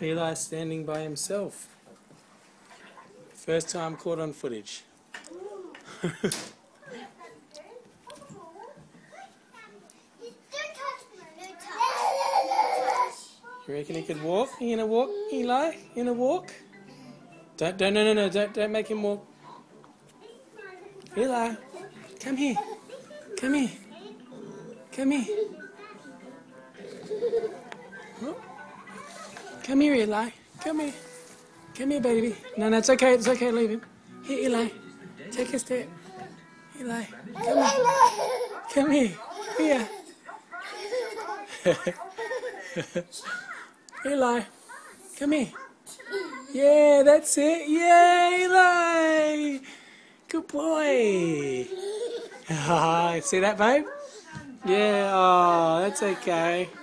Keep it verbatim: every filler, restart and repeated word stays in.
Eli standing by himself. First time caught on footage. You reckon he could walk? You gonna walk, Eli? You gonna walk? Don't, don't, no, no, no, don't, don't make him walk. Eli, come here. Come here. Come here. Oh. Come here, Eli. Come here. Come here, baby. No, no, it's okay. It's okay. Leave him. Here, Eli. Take a step. Eli, come here. Come here. Here. Eli, come here. Yeah, that's it. Yeah, Eli. Good boy. See that, babe? Yeah, oh, that's okay.